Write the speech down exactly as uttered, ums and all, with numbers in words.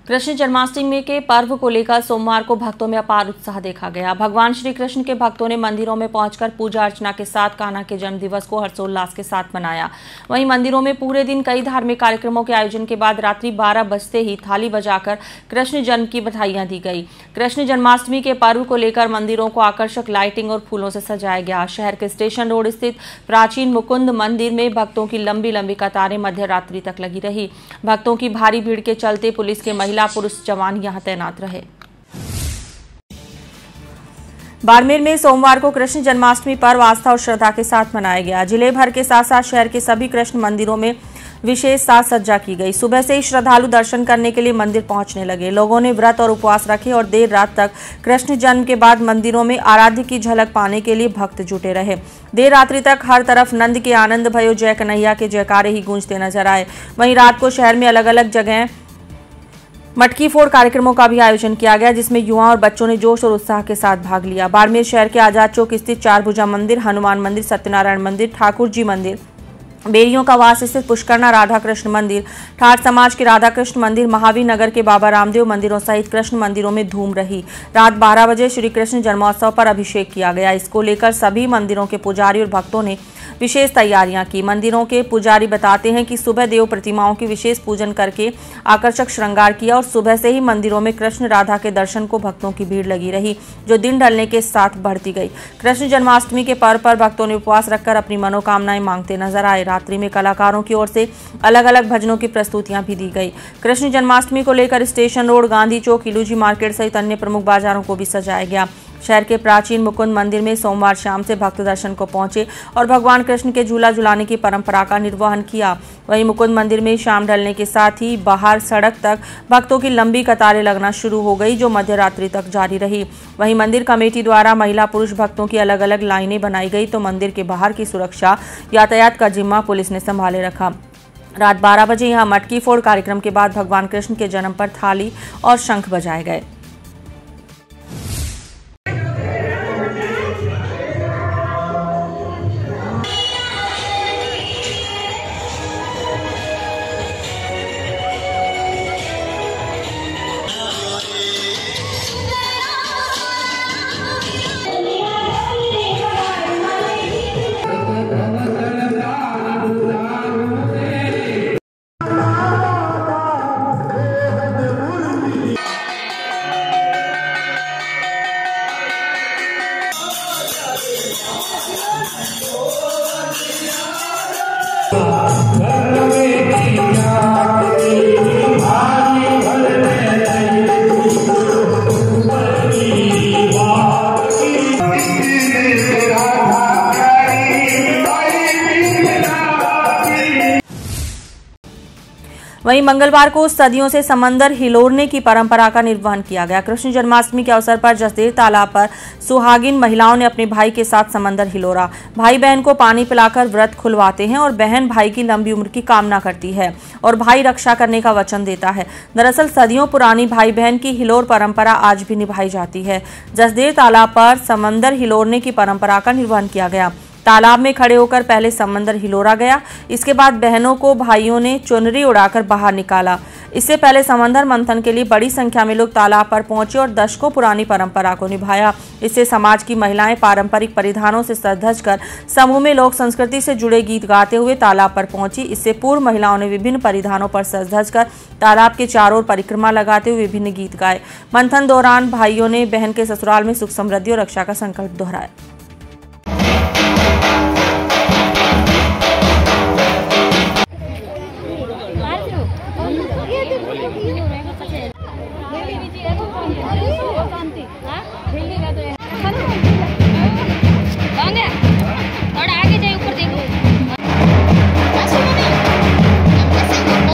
कृष्ण जन्माष्टमी के पर्व को लेकर सोमवार को भक्तों में अपार उत्साह देखा गया। भगवान श्री कृष्ण के भक्तों ने मंदिरों में पहुंचकर पूजा अर्चना के साथ कान्हा के जन्म दिवस को हर्षोल्लास के साथ मनाया। वहीं मंदिरों में पूरे दिन कई धार्मिक कार्यक्रमों के आयोजन के बाद रात्रि बारह बजते ही थाली बजाकर कृष्ण जन्म की बधाइयां दी गई। कृष्ण जन्माष्टमी के पर्व को लेकर मंदिरों को आकर्षक लाइटिंग और फूलों से सजाया गया। शहर के स्टेशन रोड स्थित प्राचीन मुकुंद मंदिर में भक्तों की लंबी लंबी कतारें मध्य रात्रि तक लगी रही। भक्तों की भारी भीड़ के चलते पुलिस के महिला पुरुष जवान यहां तैनात रहे। बाड़मेर में सोमवार को कृष्ण जन्माष्टमी पर्व आस्था और श्रद्धा के साथ मनाया गया। जिले भर के साथ साथ शहर के सभी कृष्ण मंदिरों में विशेष साज सज्जा की गई। सुबह से ही श्रद्धालु दर्शन करने के लिए मंदिर पहुंचने लगे। लोगों ने व्रत और उपवास रखे और देर रात तक कृष्ण जन्म के बाद मंदिरों में आराध्य की झलक पाने के लिए भक्त जुटे रहे। देर रात्रि तक हर तरफ नंद के आनंद भयो जय कन्हैया के जयकारे ही गूंजते नजर आए। वहीं रात को शहर में अलग अलग जगह मटकी फोड़ कार्यक्रमों का भी आयोजन किया गया, जिसमें युवाओं और बच्चों ने जोश और उत्साह के साथ भाग लिया। बाड़मेर शहर के आजाद चौक स्थित चार भुजा मंदिर, हनुमान मंदिर, सत्यनारायण मंदिर, ठाकुर जी मंदिर, बेरियों का वास स्थित पुष्करना राधा कृष्ण मंदिर, ठाट समाज के राधा कृष्ण मंदिर, महावीर नगर के बाबा रामदेव मंदिरों सहित कृष्ण मंदिरों में धूम रही। रात बारह बजे श्री कृष्ण जन्मोत्सव पर अभिषेक किया गया। इसको लेकर सभी मंदिरों के पुजारी और भक्तों ने विशेष तैयारियां की। मंदिरों के पुजारी बताते हैं कि सुबह देव प्रतिमाओं की विशेष पूजन करके आकर्षक श्रृंगार किया और सुबह से ही मंदिरों में कृष्ण राधा के दर्शन को भक्तों की भीड़ लगी रही, जो दिन ढलने के साथ बढ़ती गई। कृष्ण जन्माष्टमी के पर्व पर भक्तों ने उपवास रखकर अपनी मनोकामनाएं मांगते नजर आए। रात्रि में कलाकारों की ओर से अलग अलग भजनों की प्रस्तुतियां भी दी गई। कृष्ण जन्माष्टमी को लेकर स्टेशन रोड, गांधी चौक, इलूजी मार्केट सहित अन्य प्रमुख बाजारों को भी सजाया गया। शहर के प्राचीन मुकुंद मंदिर में सोमवार शाम से भक्त दर्शन को पहुंचे और भगवान कृष्ण के झूला झुलाने की परंपरा का निर्वहन किया। वहीं मुकुंद मंदिर में शाम ढलने के साथ ही बाहर सड़क तक भक्तों की लंबी कतारें लगना शुरू हो गई, जो मध्य रात्रि तक जारी रही। वहीं मंदिर कमेटी द्वारा महिला पुरुष भक्तों की अलग अलग लाइनें बनाई गई, तो मंदिर के बाहर की सुरक्षा, यातायात का जिम्मा पुलिस ने संभाले रखा। रात बारह बजे यहाँ मटकी फोड़ कार्यक्रम के बाद भगवान कृष्ण के जन्म पर थाली और शंख बजाए गए। वहीं मंगलवार को सदियों से समंदर हिलोरने की परंपरा का निर्वहन किया गया। कृष्ण जन्माष्टमी के अवसर पर जसदेव तालाब पर सुहागिन महिलाओं ने अपने भाई के साथ समंदर हिलोरा। भाई बहन को पानी पिलाकर व्रत खुलवाते हैं और बहन भाई की लंबी उम्र की कामना करती है और भाई रक्षा करने का वचन देता है। दरअसल सदियों पुरानी भाई बहन की हिलोर परंपरा आज भी निभाई जाती है। जसदेव तालाब पर समंदर हिलोरने की परंपरा का निर्वहन किया गया। तालाब में खड़े होकर पहले समंदर हिलोरा गया। इसके बाद बहनों को भाइयों ने चुनरी उड़ाकर बाहर निकाला। इससे पहले समंदर मंथन के लिए बड़ी संख्या में लोग तालाब पर पहुंचे और दशकों पुरानी परंपरा को निभाया। इससे समाज की महिलाएं पारंपरिक परिधानों से सज कर समूह में लोक संस्कृति से जुड़े गीत गाते हुए तालाब पर पहुंची। इससे पूर्व महिलाओं ने विभिन्न परिधानों पर सज धज कर तालाब के चारों ओर परिक्रमा लगाते हुए विभिन्न गीत गाए। मंथन दौरान भाइयों ने बहन के ससुराल में सुख समृद्धि और रक्षा का संकल्प दोहराया।